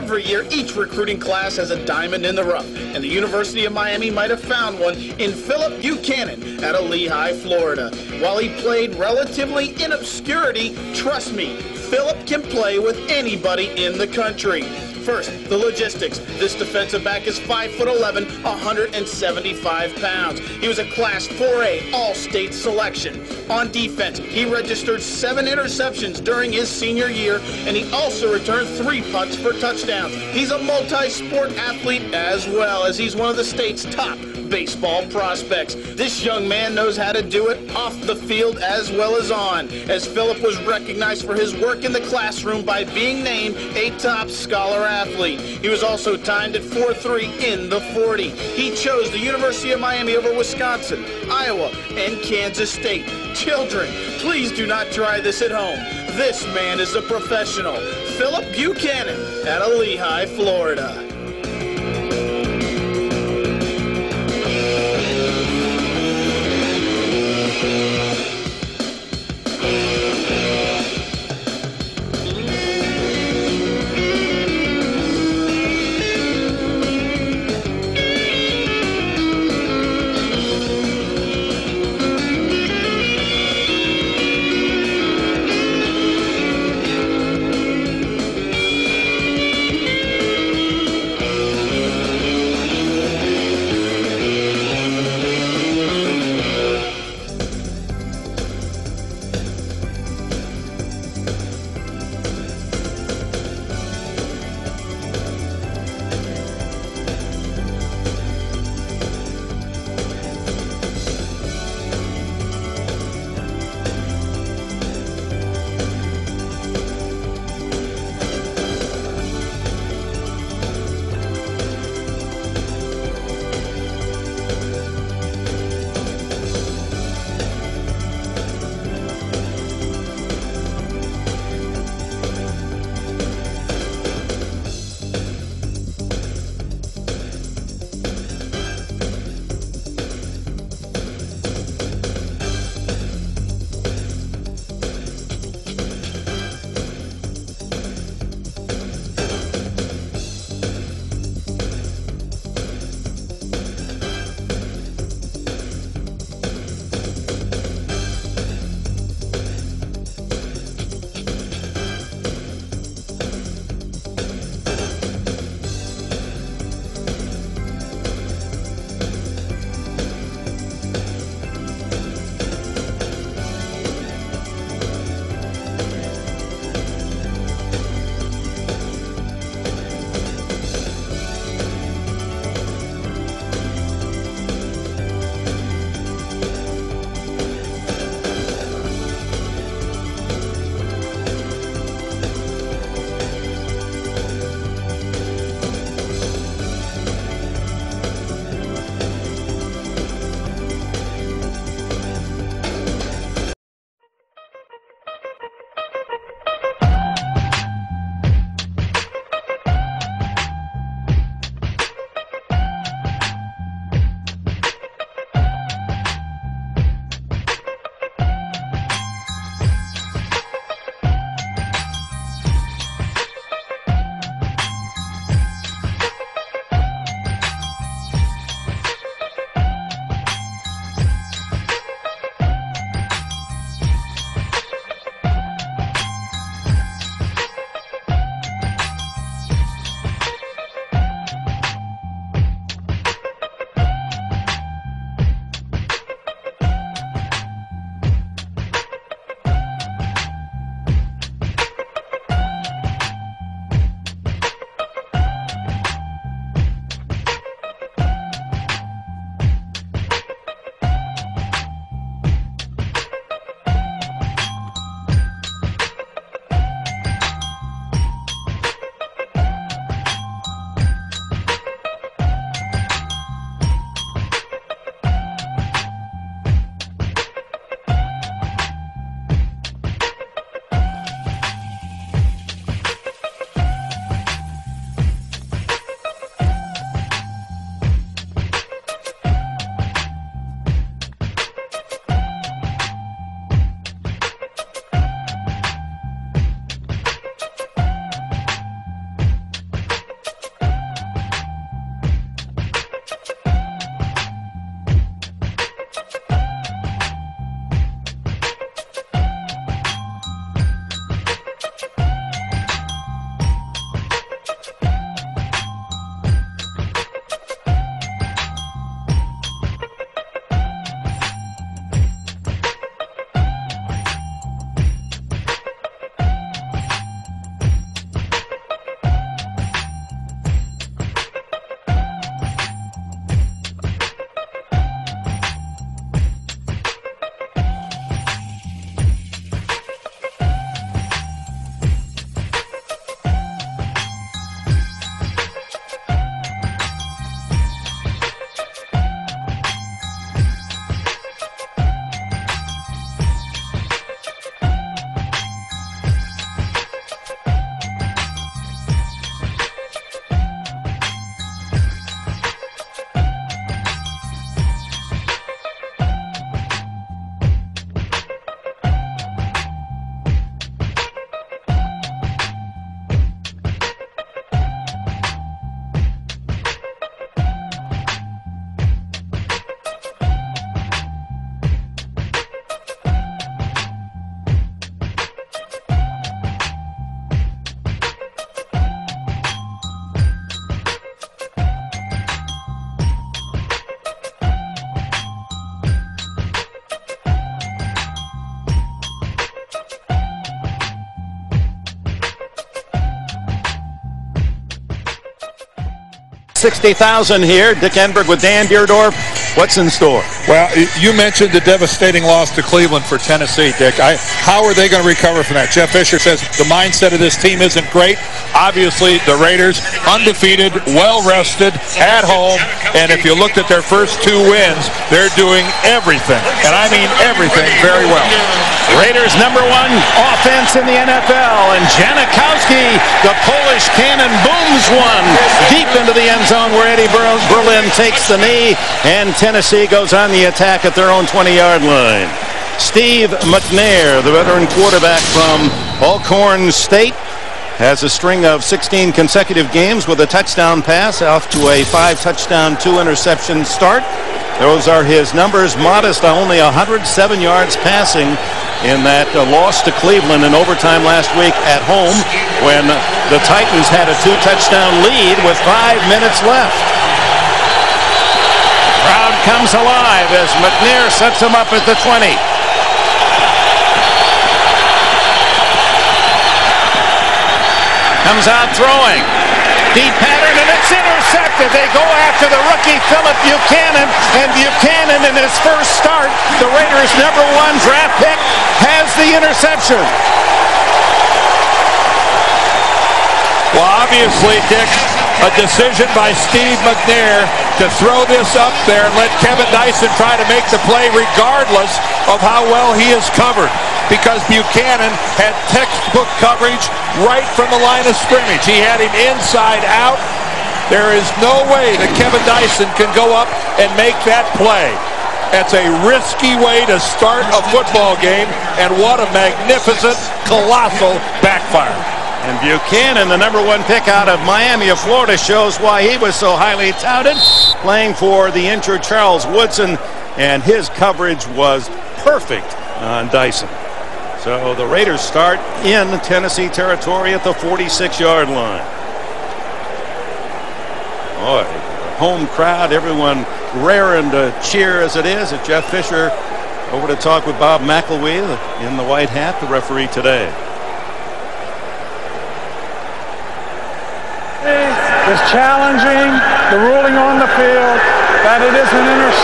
Every year, each recruiting class has a diamond in the rough, and the University of Miami might have found one in Philip Buchanan out of Lehigh, Florida. While he played relatively in obscurity, trust me, Philip can play with anybody in the country. First, the logistics. This defensive back is 5'11", 175 pounds. He was a Class 4A All-State selection. On defense, he registered 7 interceptions during his senior year, and he also returned 3 punts for touchdowns. He's a multi-sport athlete as well, as he's one of the state's top baseball prospects. This young man knows how to do it off the field as well as on, as Philip was recognized for his work in the classroom by being named a top scholar athlete. He was also timed at 4.3 in the 40. He chose the University of Miami over Wisconsin, Iowa, and Kansas State. Children, please do not try this at home. This man is a professional. Philip Buchanan out of Lehigh, Florida. 60,000 here. Dick Enberg with Dan Deerdorf. What's in store? Well, you mentioned the devastating loss to Cleveland for Tennessee, Dick. How are they going to recover from that? Jeff Fisher says the mindset of this team isn't great. Obviously, the Raiders, undefeated, well-rested, at home, and if you looked at their first 2 wins, they're doing everything, and I mean everything, very well. Raiders #1 offense in the NFL, and Janikowski, the Polish cannon, booms one deep into the end zone where Eddie Berlin takes the knee, and Tennessee goes on the attack at their own 20-yard line. Steve McNair, the veteran quarterback from Alcorn State, has a string of 16 consecutive games with a touchdown pass, off to a 5-touchdown, 2-interception start. Those are his numbers, modest, only 107 yards passing in that loss to Cleveland in overtime last week at home when the Titans had a 2-touchdown lead with 5 minutes left. Crowd comes alive as McNair sets him up at the 20. Comes out throwing. Deep pattern, and it's intercepted. They go after the rookie Philip Buchanan, and Buchanan in his first start, the Raiders' #1 draft pick, has the interception. Well, obviously, Dick, a decision by Steve McNair to throw this up there and let Kevin Dyson try to make the play regardless of how well he is covered, because Buchanan had textbook coverage right from the line of scrimmage. He had him inside out. There is no way that Kevin Dyson can go up and make that play. That's a risky way to start a football game, and what a magnificent, colossal backfire. And Buchanan, the #1 pick out of Miami of Florida, shows why he was so highly touted, playing for the injured Charles Woodson, and his coverage was perfect on Dyson. So the Raiders start in Tennessee territory at the 46-yard line. Boy, home crowd, everyone raring to cheer as it is. At Jeff Fisher over to talk with Bob McElwee in the white hat, the referee today. Is challenging the ruling on the field that it is an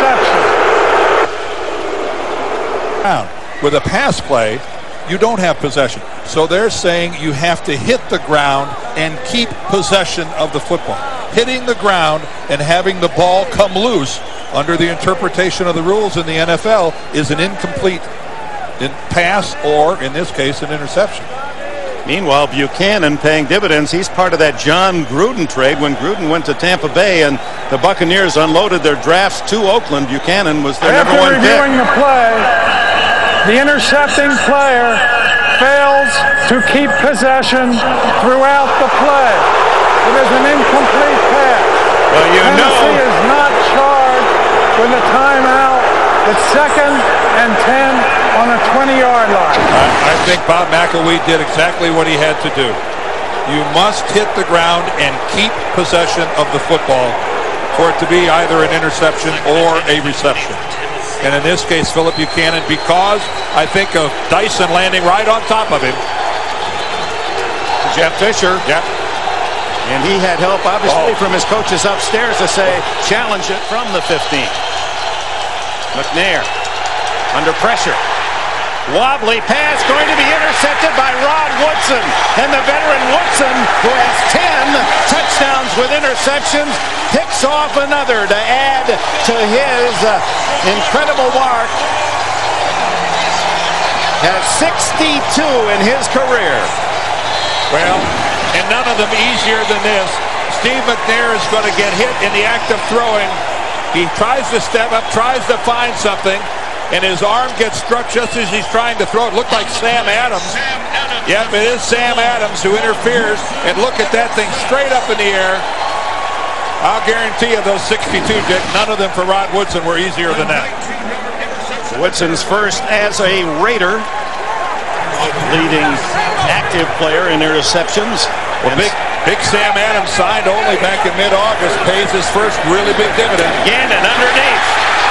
interception. With a pass play, you don't have possession. So they're saying you have to hit the ground and keep possession of the football. Hitting the ground and having the ball come loose under the interpretation of the rules in the NFL is an incomplete pass, or in this case, an interception. Meanwhile, Buchanan paying dividends. He's part of that John Gruden trade. When Gruden went to Tampa Bay and the Buccaneers unloaded their drafts to Oakland, Buchanan was their #1 pick. After reviewing the play, the intercepting player fails to keep possession throughout the play. It is an incomplete pass. Well, Tennessee is not charged with a timeout. It's 2nd and 10 on a 20-yard line. I think Bob McElwee did exactly what he had to do. You must hit the ground and keep possession of the football for it to be either an interception or a reception. And in this case, Philip Buchanan, because I think of Dyson landing right on top of him. Jeff Fisher. Yep. And he had help, obviously, from his coaches upstairs to say, challenge it from the 15. McNair under pressure. Wobbly pass going to be intercepted by Rod Woodson. And the veteran Woodson, who has 10 touchdowns with interceptions, picks off another to add to his incredible mark. Has 62 in his career. Well, and none of them easier than this. Steve McNair is going to get hit in the act of throwing. He tries to step up, tries to find something, and his arm gets struck just as he's trying to throw it. Looked like Sam Adams. Yep, it is Sam Adams who interferes. And look at that thing straight up in the air. I'll guarantee you those 62, Dick, none of them for Rod Woodson were easier than that. Woodson's first as a Raider, leading active player in interceptions. Well, big Sam Adams signed only back in mid-August, pays his first really big dividend. Gannon underneath.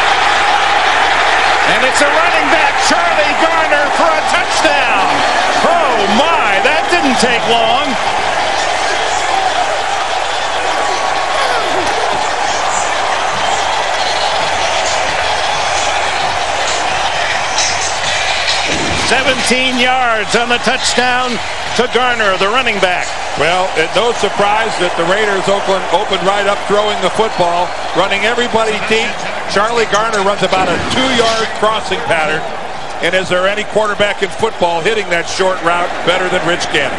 And it's a running back, Charlie Garner, for a touchdown. Oh my, that didn't take long. 17 yards on the touchdown to Garner, the running back. Well, no surprise that the Raiders opened right up throwing the football, running everybody deep. Charlie Garner runs about a 2-yard crossing pattern. And is there any quarterback in football hitting that short route better than Rich Gannon?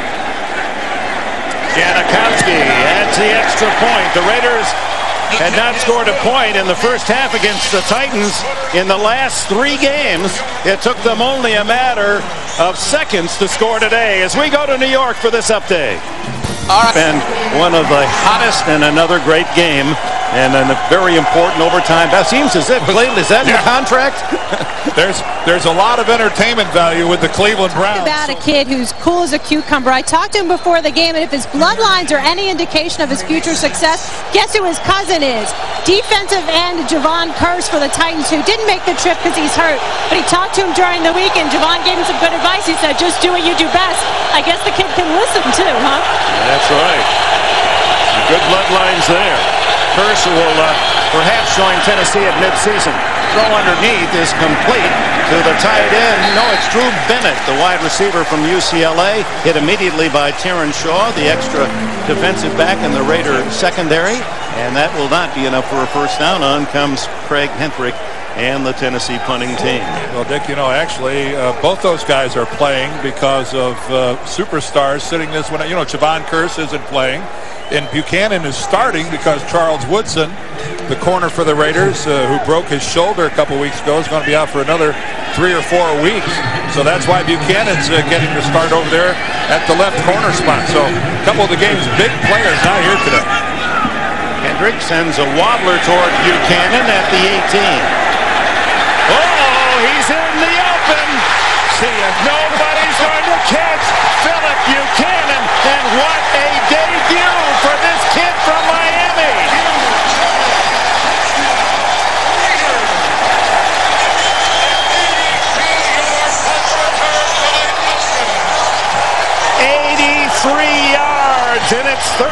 Janikowski adds the extra point. The Raiders had not scored a point in the first half against the Titans in the last 3 games. It took them only a matter of seconds to score today as we go to New York for this update. And one of the hottest and another great game and a very important overtime. That seems as if Cleveland, is that in the contract? There's a lot of entertainment value with the Cleveland Browns. About a kid who's cool as a cucumber. I talked to him before the game, and if his bloodlines are any indication of his future success, guess who his cousin is? Defensive end Javon Curse for the Titans, who didn't make the trip because he's hurt. But he talked to him during the week, and Javon gave him some good advice. He said, just do what you do best. I guess the kid can listen too, huh? That's right. Good bloodlines there. Curse will perhaps join Tennessee at midseason. Throw underneath is complete to the tight end. No, it's Drew Bennett, the wide receiver from UCLA, hit immediately by Terran Shaw, the extra defensive back in the Raider secondary, and that will not be enough for a first down. On comes Craig Hentrick and the Tennessee punting team. Well, Dick, actually, both those guys are playing because of superstars sitting this one. Javon Curse isn't playing, and Buchanan is starting because Charles Woodson, the corner for the Raiders, who broke his shoulder a couple weeks ago, is going to be out for another 3 or 4 weeks. So that's why Buchanan's getting to start over there at the left corner spot. So a couple of the game's big players not here today. Hendrick sends a wobbler toward Buchanan at the 18. Oh, he's in the open. See ya. Nobody's going to catch Philip Buchanan. And what a debut for this kid from Miami. Yards, and it's 13-0.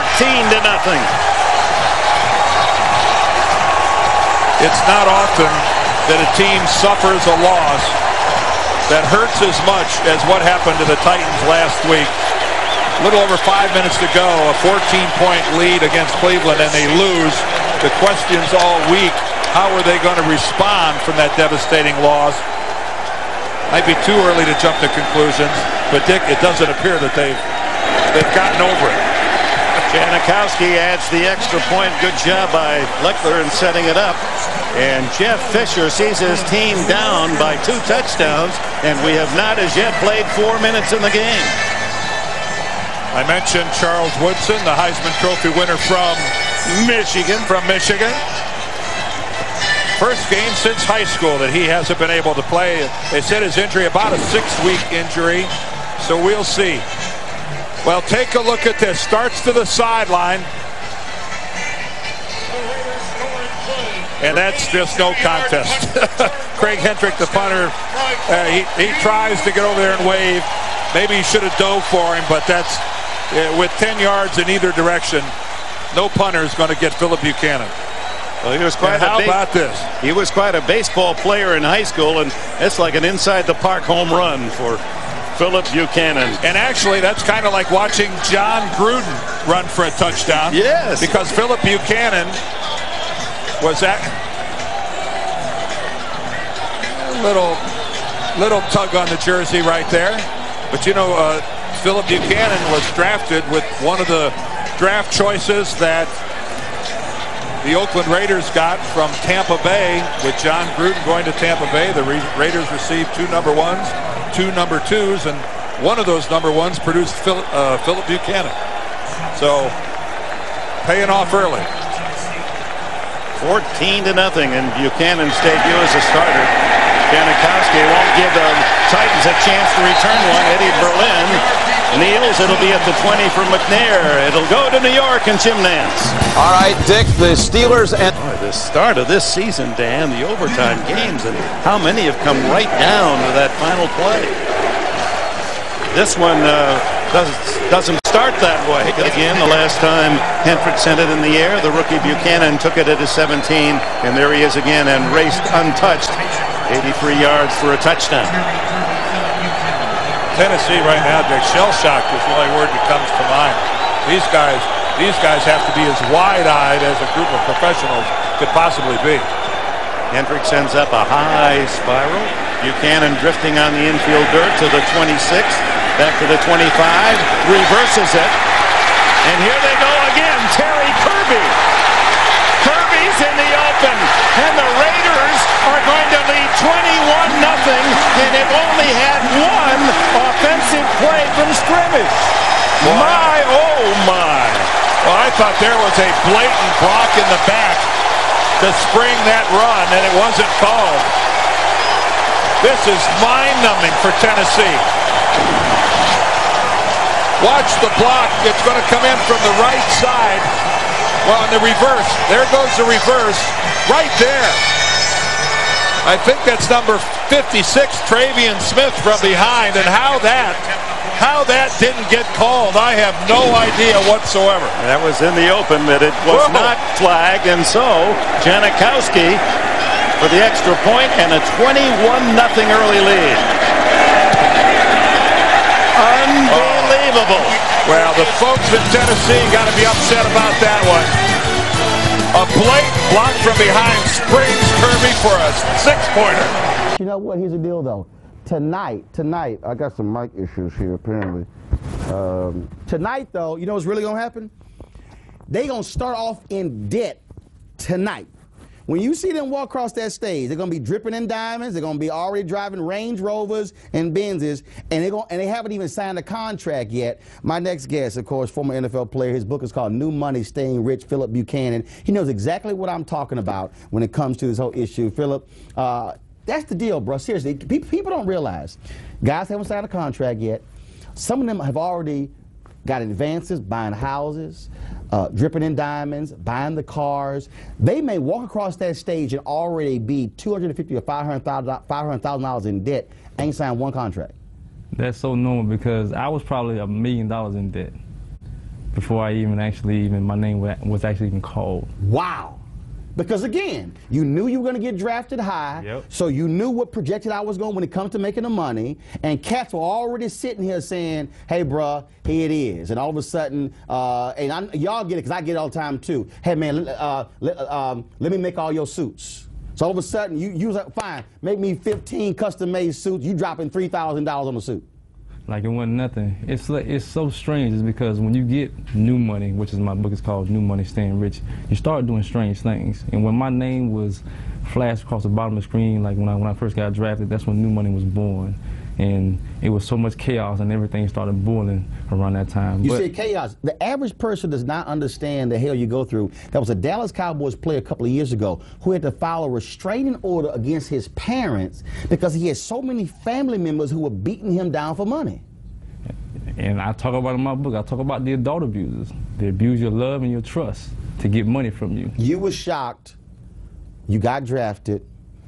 It's not often that a team suffers a loss that hurts as much as what happened to the Titans last week. A little over 5 minutes to go, a 14-point lead against Cleveland, and they lose. The questions all week, how are they going to respond from that devastating loss? Might be too early to jump to conclusions, but Dick, it doesn't appear that they've gotten over it. Janikowski adds the extra point. Good job by Leckler in setting it up. And Jeff Fisher sees his team down by 2 touchdowns, and we have not as yet played 4 minutes in the game. I mentioned Charles Woodson, the Heisman Trophy winner from Michigan. First game since high school that he hasn't been able to play. They said his injury about a 6-week injury, so we'll see. Well, take a look at this. Starts to the sideline. And that's just no contest. Craig Hentrick, the punter, he tries to get over there and wave. Maybe he should have dove for him, but that's with 10 yards in either direction. No punter is going to get Philip Buchanan. Well, he was quite how about this? He was quite a baseball player in high school, and it's like an inside-the-park home run for Philip Buchanan. And actually, that's kind of like watching John Gruden run for a touchdown. Yes. Because Philip Buchanan was at a little tug on the jersey right there. But Philip Buchanan was drafted with one of the draft choices that the Oakland Raiders got from Tampa Bay. With John Gruden going to Tampa Bay, the Raiders received 2 number 1s, 2 number 2s, and one of those number 1s produced Philip Buchanan. So, paying off early. 14-0 in Buchanan's debut as a starter. Janikowski won't give the Titans a chance to return one. Eddie Berlin kneels. It'll be at the 20 for McNair. It'll go to New York and Jim Nance. All right, Dick, the Steelers and the start of this season, Dan, the overtime games, and how many have come right down to that final play. This one doesn't start that way. Again, the last time Hentrick sent it in the air, the rookie Buchanan took it at his 17, and there he is again and raced untouched. 83 yards for a touchdown. Tennessee right now, Dick, shell-shocked is the only word that comes to mind. These guys have to be as wide-eyed as a group of professionals could possibly be. Hendricks sends up a high spiral. Buchanan drifting on the infield dirt to the 26, back to the 25, reverses it. And here they go again, Terry Kirby. Kirby's in the open, and the Raiders are going to lead 21-0, and they've only had one offensive play from scrimmage. My, oh my. Well, I thought there was a blatant block in the back to spring that run, and it wasn't called. This is mind-numbing for Tennessee. Watch the block. It's going to come in from the right side. Well, in the reverse. There goes the reverse. Right there. I think that's number 56, Travion Smith, from behind. And how that didn't get called, I have no idea whatsoever. That was in the open, but it was not flagged. And so, Janikowski for the extra point and a 21-0 early lead. Unbelievable. Well, the folks in Tennessee got to be upset about that one. A blatant block from behind springs Kirby for a 6-pointer. You know what? Here's the deal, though. Tonight, I got some mic issues here, apparently. Tonight, though, you know what's really going to happen? They're going to start off in debt tonight. When you see them walk across that stage, they're going to be dripping in diamonds. They're going to be already driving Range Rovers and Benzes, and they haven't even signed a contract yet. My next guest, of course, former NFL player. His book is called New Money, Staying Rich, Philip Buchanan. He knows exactly what I'm talking about when it comes to this whole issue. Philip, that's the deal, bro. Seriously, people don't realize. Guys haven't signed a contract yet. Some of them have already got advances, buying houses, dripping in diamonds, buying the cars. They may walk across that stage and already be $250,000 or $500,000 in debt, ain't signed one contract. That's so normal because I was probably $1 million in debt before I my name was actually even called. Wow. Because again, you knew you were going to get drafted high, so you knew what projected I was going when it comes to making the money, and cats were already sitting here saying, hey, bruh, here it is. And all of a sudden, y'all get it because I get it all the time too. Hey, man, let me make all your suits. So all of a sudden, you was like, fine, make me 15 custom-made suits. You dropping $3,000 on a suit. Like it wasn't nothing. It's so strange. It's because when you get new money, which is my book is called New Money, Staying Rich, you start doing strange things. And when my name was flashed across the bottom of the screen, like when I first got drafted, that's when New Money was born. And it was so much chaos and everything started boiling around that time. You say chaos. The average person does not understand the hell you go through. There was a Dallas Cowboys player a couple of years ago who had to file a restraining order against his parents because he had so many family members who were beating him down for money. And I talk about it in my book. I talk about the adult abusers. They abuse your love and your trust to get money from you. You were shocked. You got drafted.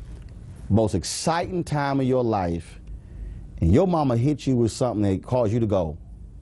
Most exciting time of your life. And your mama hit you with something that caused you to go.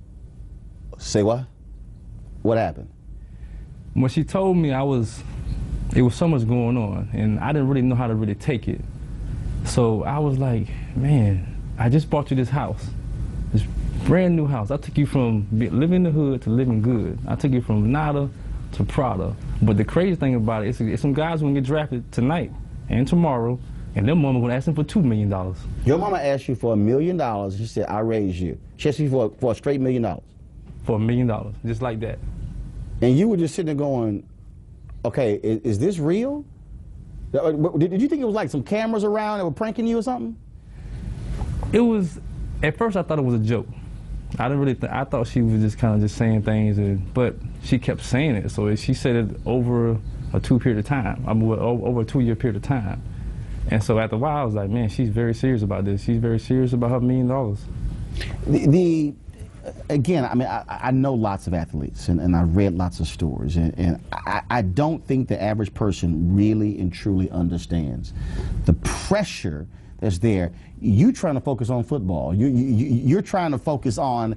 Say what? What happened? When she told me it was so much going on, and I didn't really know how to really take it. So I was like, man, I just bought you this house, this brand new house. I took you from living in the hood to living good. I took you from nada to Prada. But the crazy thing about it is some guys gonna get drafted tonight and tomorrow, and their mama gonna ask them for $2 million. Your mama asked you for $1 million. She said, I raised you. She asked you for a straight $1 million. For $1 million, just like that. And you were just sitting there going, okay, is this real? Did you think it was like some cameras around that were pranking you or something? It was, at first I thought it was a joke. I didn't really I thought she was just kind of just saying things, but she kept saying it. So she said it over a 2-year period of time. Over a 2-year period of time. And so after a while, I was like, man, she's very serious about this. She's very serious about her $1 million. Again, I mean, I know lots of athletes, and I've read lots of stories, and I don't think the average person really and truly understands the pressure that's there. You trying to focus on football. You're trying to focus on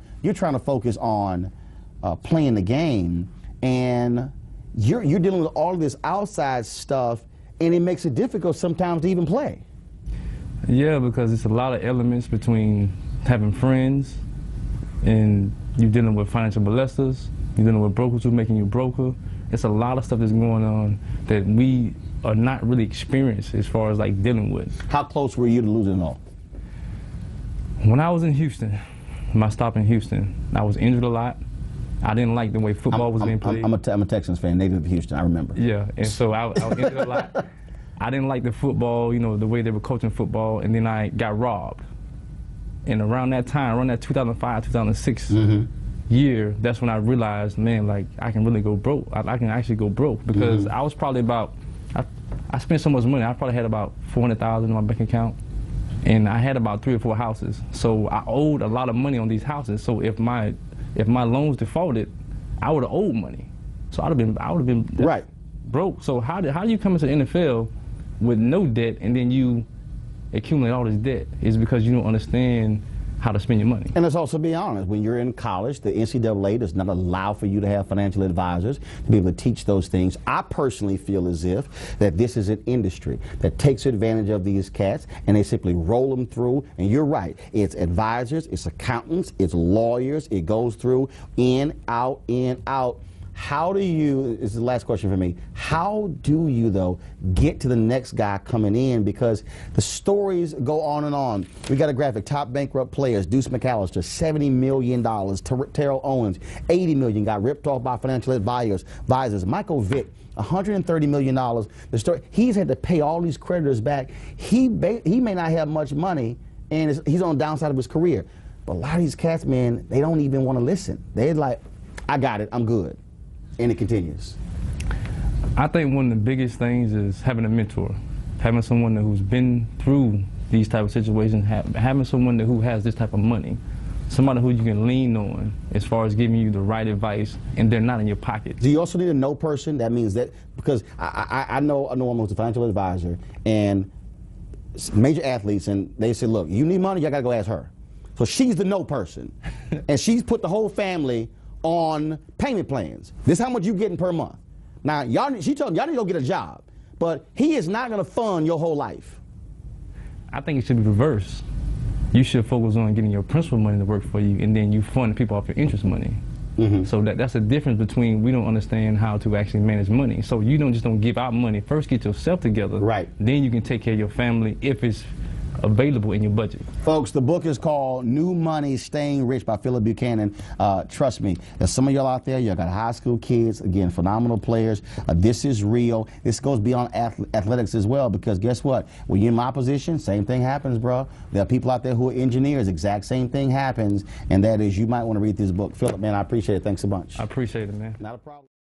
playing the game, and you're dealing with all of this outside stuff. And it makes it difficult sometimes to even play. Yeah, because it's a lot of elements between having friends, and you're dealing with financial molesters, you're dealing with brokers who are making you broker. It's a lot of stuff that's going on that we are not really experienced as far as like dealing with. How close were you to losing it all? When I was in Houston, my stop in Houston, I was injured a lot. I didn't like the way football was being played. I'm a Texans fan, native of Houston, I remember. Yeah, and so I was injured a lot. I didn't like the football, you know, the way they were coaching football, and then I got robbed. And around that time, around that 2005, 2006 year, that's when I realized, man, like, I can really go broke. I can actually go broke because I was probably about, I spent so much money. I probably had about $400,000 in my bank account, and I had about 3 or 4 houses. So I owed a lot of money on these houses. So if my loans defaulted, I would have owed money. So I would have been right broke. So how do you come into the NFL with no debt and then you accumulate all this debt? Is because you don't understand how to spend your money. And let's also be honest, when you're in college, the NCAA does not allow for you to have financial advisors to be able to teach those things. I personally feel as if that this is an industry that takes advantage of these cats and they simply roll them through. And you're right, it's advisors, it's accountants, it's lawyers, it goes through in, out, in, out. How do you, this is the last question for me, how do you, though, get to the next guy coming in? Because the stories go on and on. We got a graphic, top bankrupt players, Deuce McAllister, $70 million, Terrell Owens, $80 million, got ripped off by financial advisors. Michael Vick, $130 million. The story, he's had to pay all these creditors back. He may not have much money, and he's on the downside of his career. But a lot of these cats, man, they don't even want to listen. They're like, I got it, I'm good. And it continues. I think one of the biggest things is having a mentor, having someone who's been through these type of situations, having someone who has this type of money, somebody who you can lean on as far as giving you the right advice, and they're not in your pocket. Do you also need a know person? That means that, because I know a woman who's a financial advisor and major athletes, and they say, look, you need money, you gotta go ask her. So she's the know person, and she's put the whole family on payment plans. This is how much you getting per month. Now, she told me y'all need to go get a job, but he is not going to fund your whole life. I think it should be reversed. You should focus on getting your principal money to work for you, and then you fund people off your interest money. So that's the difference between, we don't understand how to actually manage money. So you don't give out money. First, get yourself together. Right. Then you can take care of your family if it's available in your budget. Folks, the book is called New Money, Staying Rich by Philip Buchanan. Trust me, there's some of y'all out there, y'all got high school kids, again, phenomenal players. This is real. This goes beyond athletics as well, because guess what? When you're in my position, same thing happens, bro. There are people out there who are engineers, exact same thing happens, and that is, you might want to read this book. Philip, man, I appreciate it. Thanks a bunch. I appreciate it, man. Not a problem.